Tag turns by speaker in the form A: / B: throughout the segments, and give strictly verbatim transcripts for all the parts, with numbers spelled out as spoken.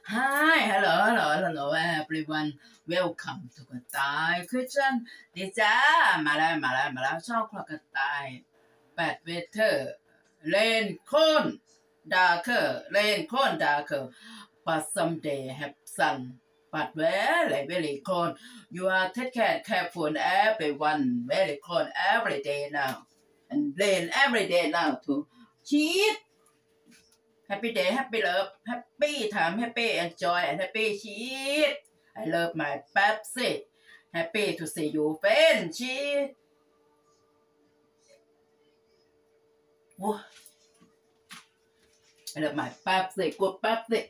A: Hi, hello, hello, hello, everyone. Welcome to กระต่าย Kitchen ดีจ้ามาแล้วมาแล้วมาแล้วชอบครัวกระต่ายแปดเวเทอร์เลนโคนดาร์เคอร์เลนโคนดาร์เคอร์ but someday have sun but very very cold you are take care careful everyone very cold every day now and rain every day now too cheat Happy day, happy love, happy time, happy enjoy, and happy cheat. I love my Pepsi. Happy to see you, friend. Cheat. Whoa. I love my Pepsi. Good Pepsi.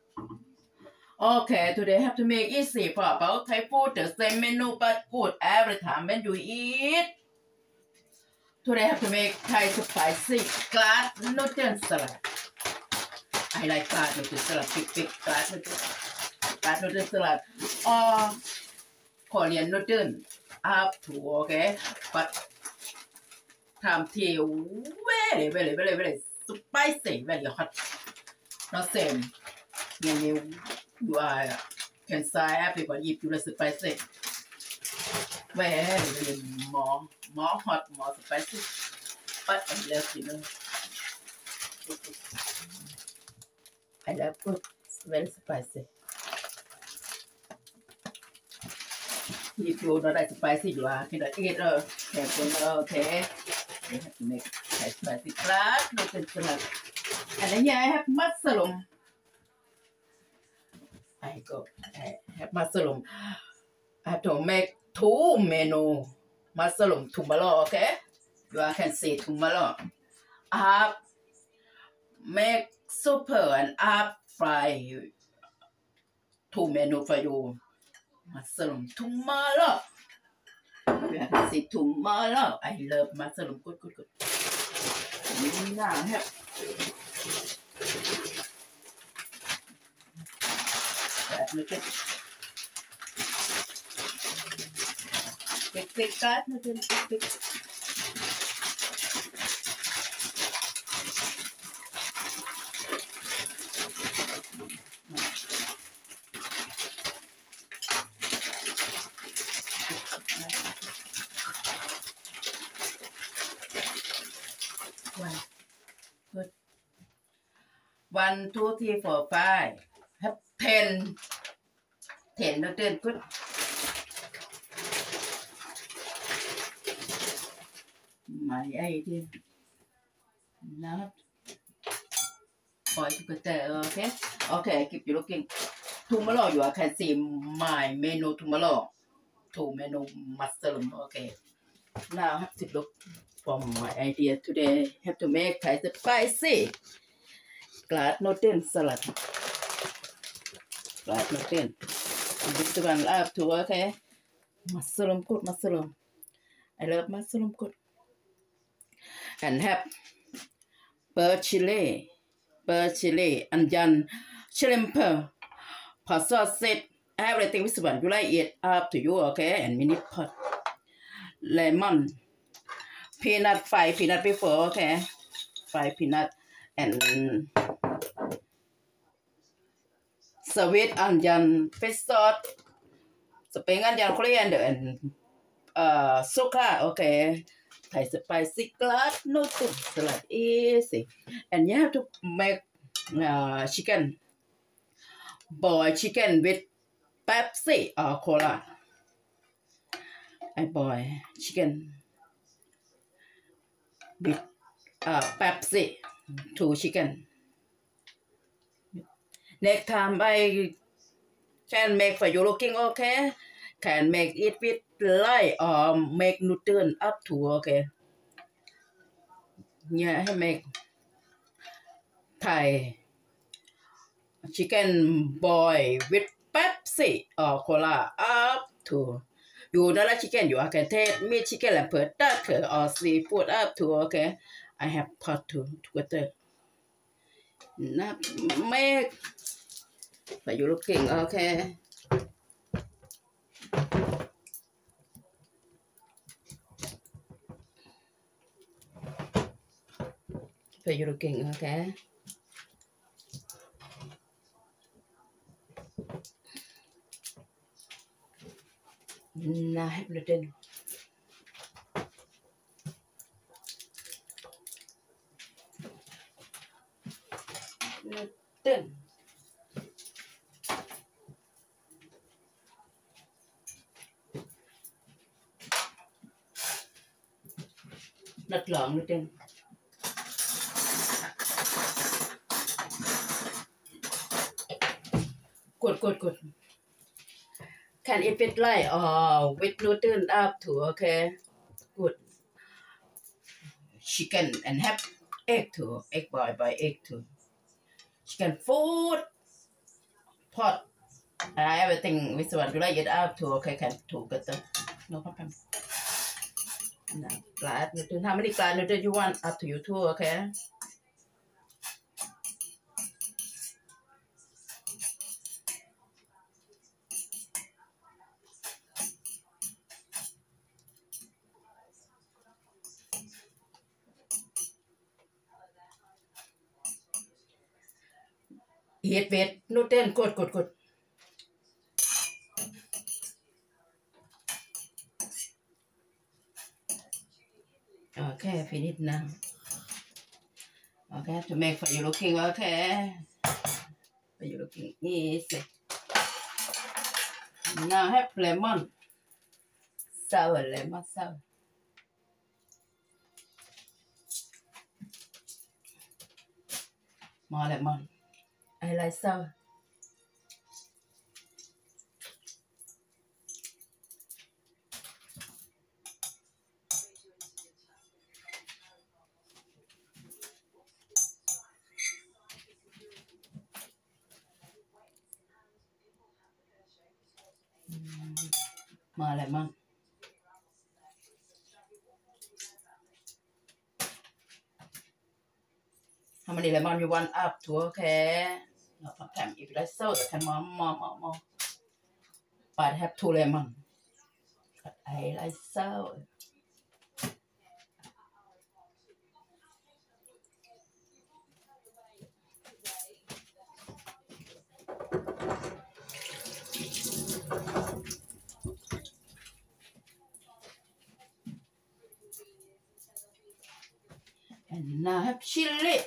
A: Okay, today I have to make easy for about Thai food, the same menu but good every time when you eat. Today I have to make Thai spicy glass noodle salad. I like glass noodle salad, big big glass noodle, glass noodle salad, or Korean noodle up to okay, but time till very very very very spicy, very hot. Not same. When you you are can say everybody if you like spicy. Very very more more hot, more spicy, but I love you know. I love food. It's very spicy. If you don't like spicy, you are cannot eat. Uh, careful, okay. I have to make Thai spicy glass noodle salad. And then here I have mushroom. I go. I have mushroom. I have to make two menu mushroom tomorrow. Okay. You can see tomorrow. I have make super and up fry two menu for you. Mushroom tomorrow. You can see tomorrow. I love mushroom. Good, good, good. Now I have that noodle. Big, big that noodle. Big, big. One, good. One, two, three, four, five. Have ten. Ten noodle. Good. My idea. Not. Boy together. Okay. Okay. Keep you looking. Tomorrow you can see my menu tomorrow. Two menu mushroom. Okay. Now I have to look for my idea today. Have to make Thai spicy glass noodle salad. Glass noodle. This one I have to okay. Mushroom good mushroom. I love mushroom good. And have bird chili, bird chili, onion, shrimp, pot sausage, everything this one you like it up to you okay. And mini pot. Lemon, peanut, five peanut before, okay, five peanut, and sweet onion, fish sauce, spring onion, coriander, and uh, sugar, okay. Thai spicy glass noodle salad easy, and you have to make uh, chicken, boiled chicken with Pepsi or cola. I boil chicken with uh, Pepsi, two chicken. Next time I can make for you looking okay. Can make it with light or make noodle up to okay. Yeah, I make Thai chicken boil with Pepsi or cola up to. You don't like chicken, you can take meat chicken and put duck or seafood up to okay. I have pot to together. Not make for you looking okay. For you looking okay. Now have gluten. Gluten. Đặt lỏng gluten. Good, good, good. Can it fit like or with gluten up to okay? Good. Chicken and have egg too. Egg boy by egg too. Chicken food pot. Uh, everything with one. You like it up to okay? Can to get the no problem. Now, glad gluten. How many glad gluten you want? Up to you too. Okay. Eat with gluten. Good, good, good. Okay, finish now. Okay, to make for you looking okay. For you looking easy. Now have lemon. Sour lemon sour. More lemon. I like sour. More lemon. How many lemon you want up to okay? No, sometimes if you like sour, you can more, more, more, more. But I have two lemon. But I like sour. And now I have chili.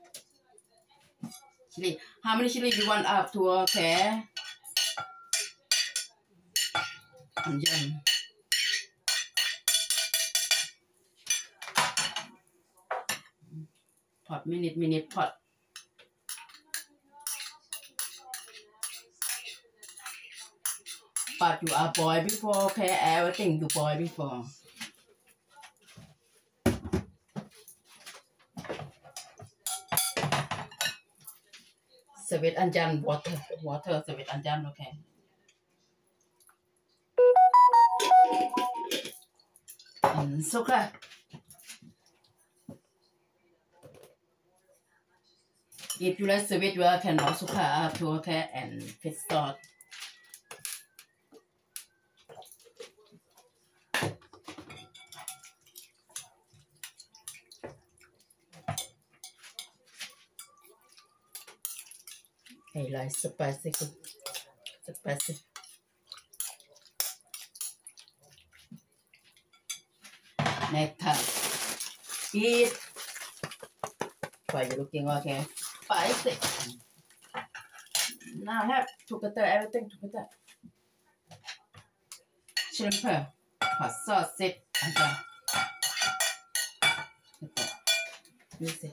A: Chili. How many chili you want up to okay? Onion. Pot minute, minute pot. But you are boiled before, okay? Everything you boil before. Serve it onion water, water. Serve it onion, okay? And sugar. If you like serve it, you can add sugar up to okay and fish sauce. I like spicy, spicy. Next time, eat. Why you looking okay? Spicy. Now have together everything together. Shrimp, hot sauce, it and then. You see.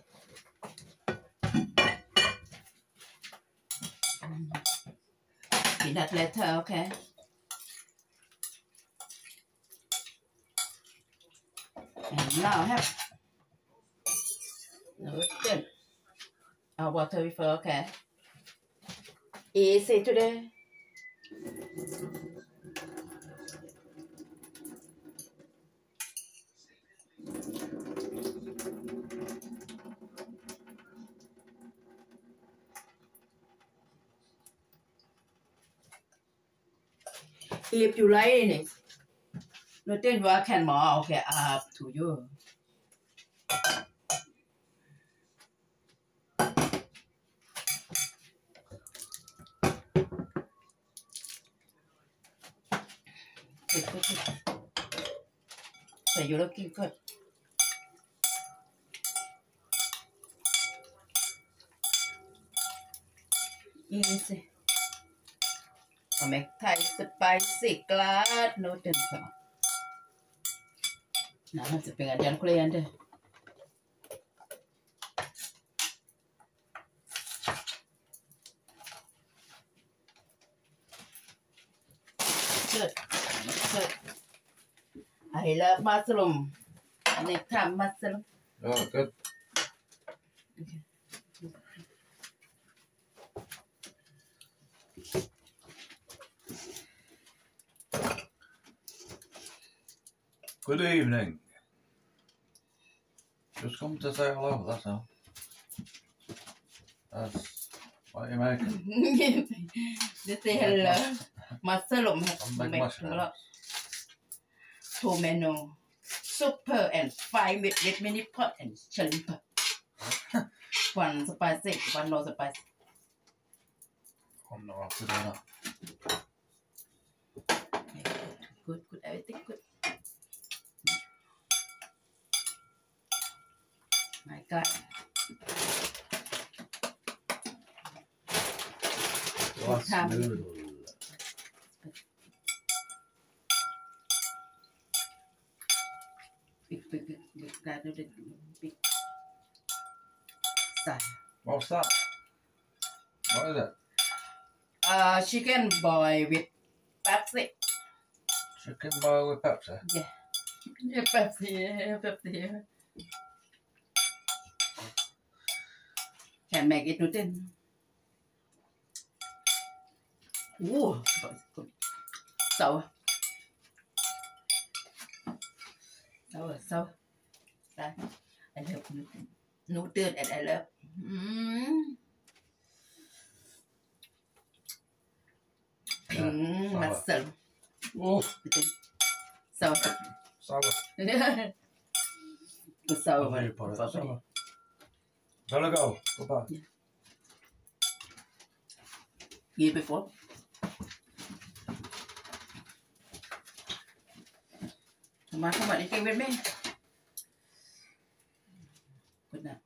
A: Peanut later, okay? And now have gluten. Uh, water before, okay? Easy today. If you like it, gluten you can more, okay, up to you. good, good, good. So you're looking good. Easy. I'll make Thai spicy glad noodles. Now let's bring it down quickly under. Good. Good. I love mushroom. Next time mushroom.
B: Oh, good.
A: Okay.
B: Good evening. Just come to say hello, that's all. That's what you make.
A: They say hello. Mushroom has
B: I'm
A: to
B: big
A: make
B: mushroom.
A: a lot. Two menu. Super and five with with mini pot and shrimp. One spicy, one no spicy.
B: I'm not after doing that.
A: Good, good, everything good. My God.
B: Glass
A: Time.
B: noodle.
A: Big, big, big, big, that little big size.
B: What's that? What is it?
A: Uh, chicken boy with Pepsi.
B: Chicken boil with Pepsi?
A: Yeah. Yeah, Pepsi, yeah, Pepsi. Can make it noodle. Ooh, sour. Sour, sour. That. I love noodle and I love. Mmm. Pink
B: sour.
A: mushroom.
B: Oh,
A: Sour.
B: sour.
A: Good sour.
B: Where do you put it? Sour. Gotta go. Goodbye.
A: Yeah. Year before. Come on, come on, you came with me. Good now.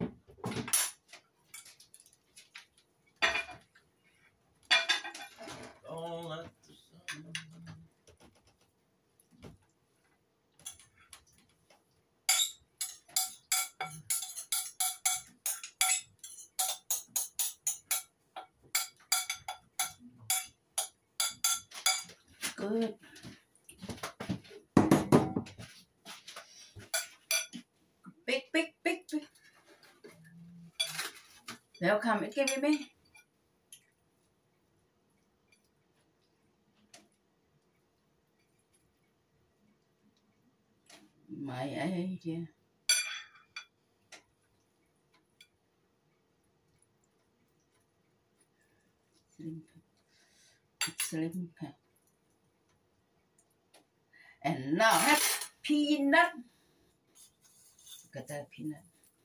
B: All at the sun.
A: Good. Big, big, big, big. Welcome, it came with me. My idea. Slim. It's slim. And now have peanut. Look at that peanut.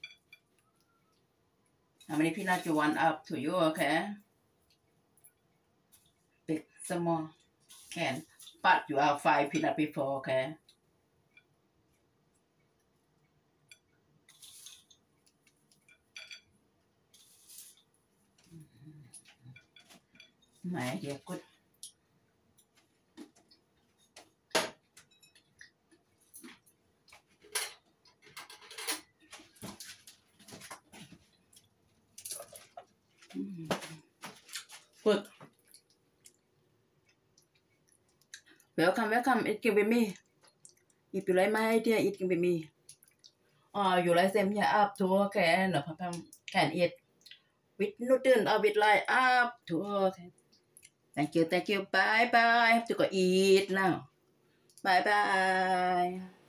A: How many peanuts you want up to you, okay? Big, small. Can. But you have five peanut before, okay? My idea, good. Good. Welcome, welcome. Eat with me. If you like my idea, eat with me. Or you like them here up to okay? No problem. Can eat with noodle or with like up to okay. Thank you, thank you. Bye bye. I have to go eat now. Bye bye.